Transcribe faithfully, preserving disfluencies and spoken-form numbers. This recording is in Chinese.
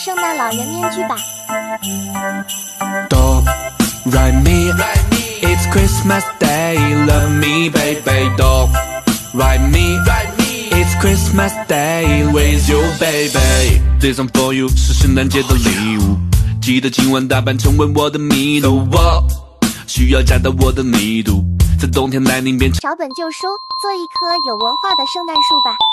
圣诞老人面具吧。 Do, re mi, it's Christmas day, love me baby. Do, re mi, it's Christmas day, with you baby. This song for you 是圣诞节的礼物，记得今晚打扮成为我的迷途。我需要加大我的密度，在冬天来临变成。 小本就收，做一棵有文化的圣诞树吧。